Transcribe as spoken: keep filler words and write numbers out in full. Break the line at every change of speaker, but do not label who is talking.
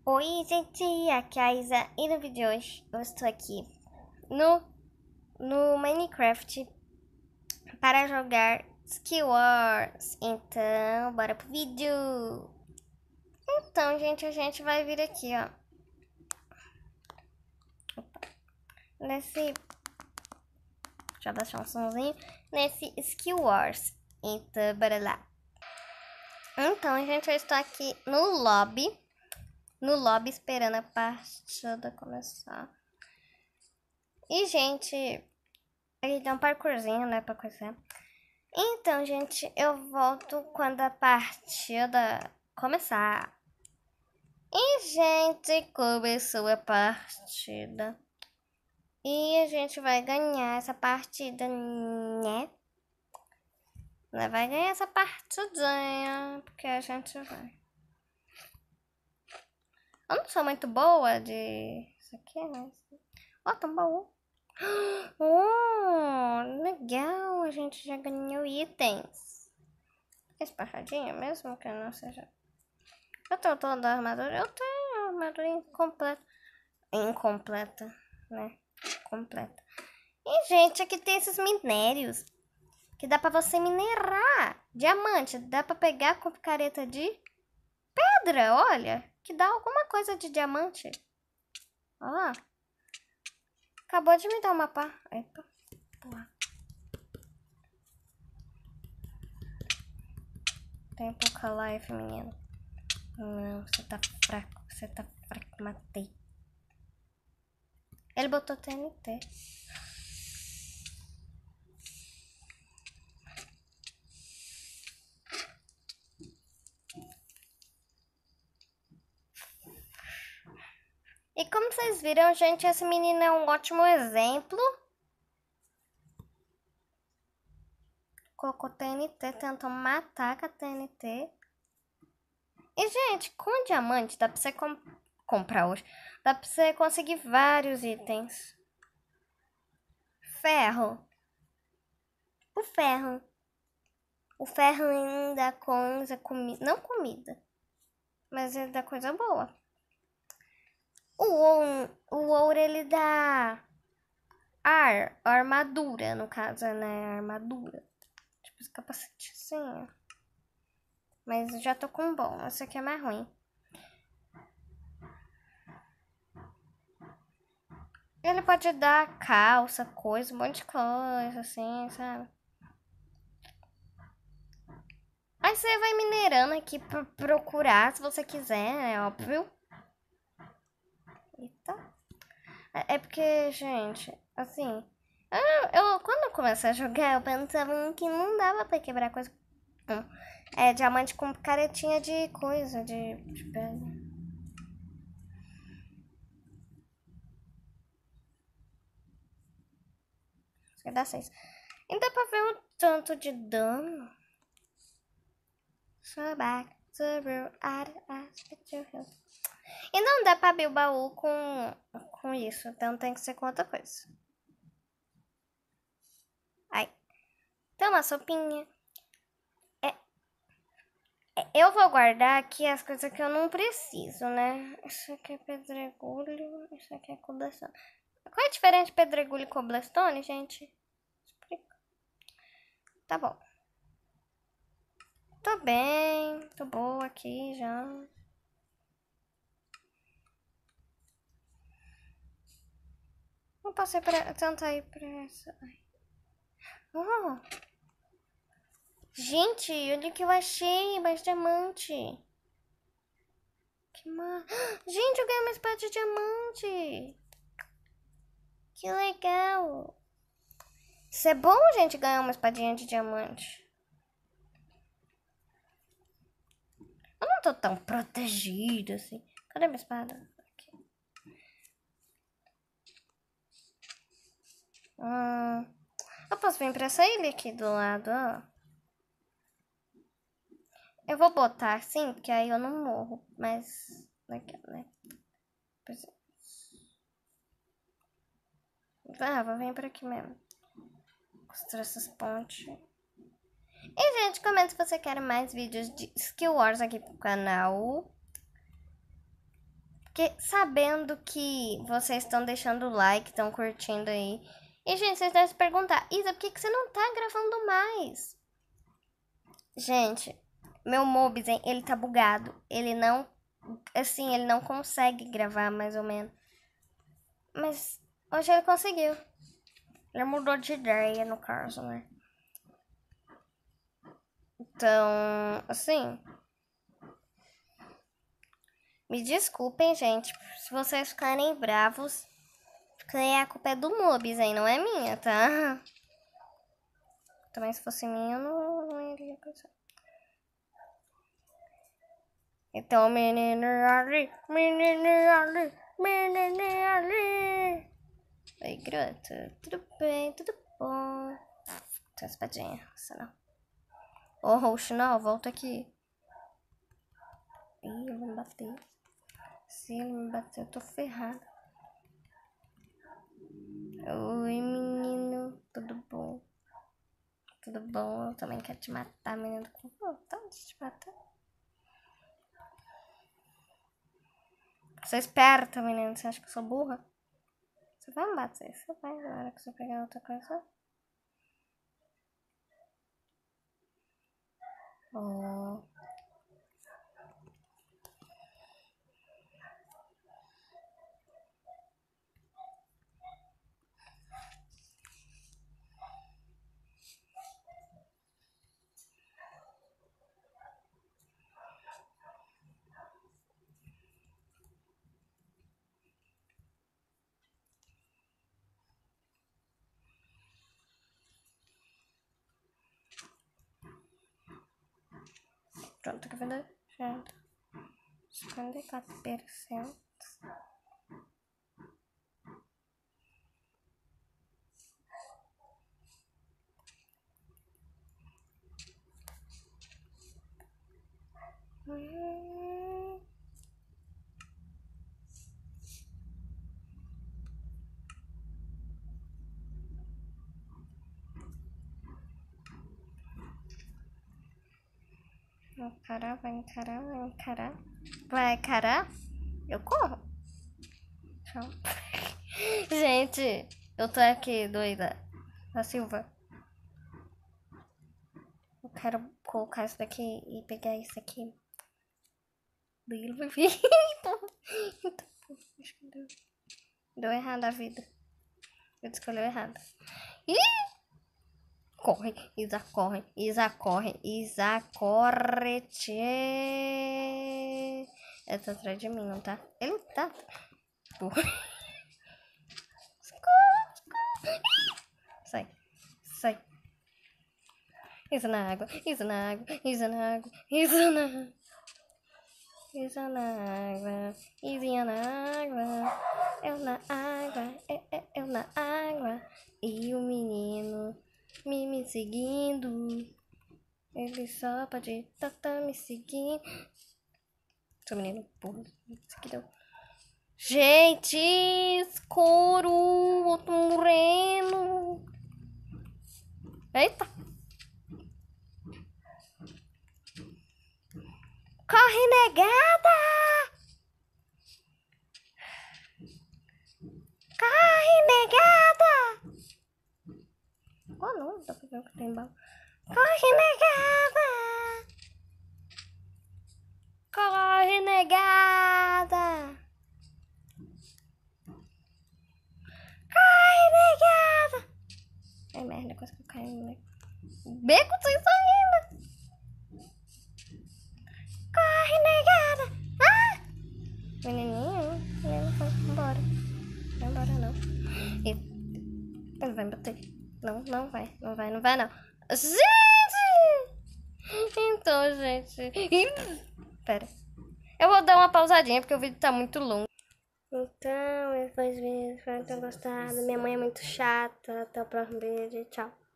Oi, gente, aqui é a Isa e no vídeo de hoje eu estou aqui no, no Minecraft para jogar Skywars. Então, bora pro vídeo! Então, gente, a gente vai vir aqui, ó. Opa. Nesse... Deixa eu baixar um somzinho. Nesse Skywars. Então, bora lá. Então, gente, eu estou aqui no lobby. No lobby esperando a partida começar. E, gente, ele tem um parkourzinho, né, pra coisa. Então, gente, eu volto quando a partida começar. E, gente, começou a partida. E a gente vai ganhar essa partida, né? Vai ganhar essa partidinha, porque a gente vai. Eu não sou muito boa de... Isso aqui, né? Ó, tão bom. Oh, legal, a gente já ganhou itens. Esparradinha mesmo que eu não seja. Eu tenho toda a armadura. Eu tenho a armadura incompleta. Incompleta, né? Completa. E, gente, aqui tem esses minérios. Que dá pra você minerar. Diamante. Dá pra pegar com picareta de pedra, olha. Que dá alguma coisa de diamante. Olha lá. Acabou de me dar uma pá. Epa. Porra. Tem pouca life, menino. Não, você tá fraco. Você tá fraco. Matei. Ele botou T N T. E como vocês viram, gente, esse menino é um ótimo exemplo. Colocou T N T, tentou matar com a T N T. E, gente, com diamante dá pra você com comprar hoje. Dá pra você conseguir vários itens. Ferro. O ferro. O ferro ainda dá coisa, comida. Não comida. Mas ele dá coisa boa. O ouro, o ouro ele dá ar, armadura, no caso, né? Armadura. Tipo esse capacete assim. Mas eu já tô com um bom. Esse aqui é mais ruim. Ele pode dar calça, coisa, um monte de coisa, assim, sabe? Aí você vai minerando aqui pra procurar, se você quiser, é óbvio. Eita. É porque, gente, assim... Eu, eu, quando eu comecei a jogar, eu pensava que não dava pra quebrar coisa. É, diamante com caretinha de coisa, de, de pedra. Vai dar seis. E dá pra ver o tanto de dano. So back to real e não dá pra abrir o baú com, com isso. Então tem que ser com outra coisa. Ai. Tem uma sopinha. É, é, eu vou guardar aqui as coisas que eu não preciso, né? Isso aqui é pedregulho. Isso aqui é cobblestone. Qual é a diferença de pedregulho e cobblestone, gente? Explica. Tá bom. Tô bem. Tô boa aqui já. Não passei pra... Tenta ir pra essa... Ai. Oh. Gente, olha que eu achei. Mais diamante. Que mar... Gente, eu ganhei uma espada de diamante. Que legal. Isso é bom, gente, ganhar uma espadinha de diamante. Eu não tô tão protegida assim. Cadê minha espada? Aqui. Hum, eu posso vir pra essa ilha aqui do lado, ó. Eu vou botar assim, porque aí eu não morro. Mas... Aqui, né? Ah, vou vir por aqui mesmo. Construir essas pontes. E, gente, comenta se você quer mais vídeos de Skywars aqui pro canal. Porque sabendo que vocês estão deixando o like, estão curtindo aí. E, gente, vocês devem se perguntar, Isa, por que, que você não tá gravando mais? Gente, meu Mobs, hein, ele tá bugado. Ele não, assim, ele não consegue gravar, mais ou menos. Mas hoje ele conseguiu. Ele mudou de ideia, no caso, né? Então, assim... Me desculpem, gente, se vocês ficarem bravos, porque a culpa é do Mobs, aí, não é minha, tá? Também se fosse minha, eu não, não iria pensar. Então, menino ali, menino ali, menino ali. Oi, grota, tudo bem, tudo bom? Tem espadinha, você não. Ô, oh, roxo, não, volta aqui. Ih, ele me bateu. Se ele me bater, eu tô ferrada. Oi, menino, tudo bom? Tudo bom? Eu também quero te matar, menino. Com vontade de te matar. Sou esperta, menino. Você acha que eu sou burra? Você vai me bater. Você vai na hora que você pegar outra coisa. Oh. Pronto, que vai dar certo. cinquenta e quatro por cento. Hum. Vai encarar, vai encarar, vai encarar. Vai encarar? Eu corro. Tchau. Gente, eu tô aqui doida. A Silva. Eu quero colocar isso daqui e pegar isso aqui. Daí ele vai vir. então, então, acho que deu, deu errado a vida. Eu escolhi errado. Ih! Corre, Isa, corre, Isa, corre, Isa, corre, tchê. Ele tá atrás de mim, não tá? Ele tá. Porra. Sai, sai. Isa na água, Isa na água, Isa na água, Isa na água. Isa na água, Isinha na água. Eu na água, eu, eu, eu na água. E o menino me, me seguindo. Ele só pode estar tá, tá me seguindo. Seu menino, porra, isso aqui deu. Gente, escuro, eu tô morrendo. Eita. Corre, negada! Corre, negada! Oh, não, dá pra ver o que tem bala. Corre, negada! Corre, negada! Corre, negada! Ai, merda, quase que eu caí no beco. Beco sem saída! Corre, negada! Ah! Menininho, menino foi embora. Não vai embora, não. E... ele vai me bater. Não, não vai, não vai, não vai, não. Gente! Então, gente... Pera. Eu vou dar uma pausadinha, porque o vídeo tá muito longo. Então, depois vídeo, espero que tenham gostado. Minha mãe é muito chata. Até o próximo vídeo. Tchau.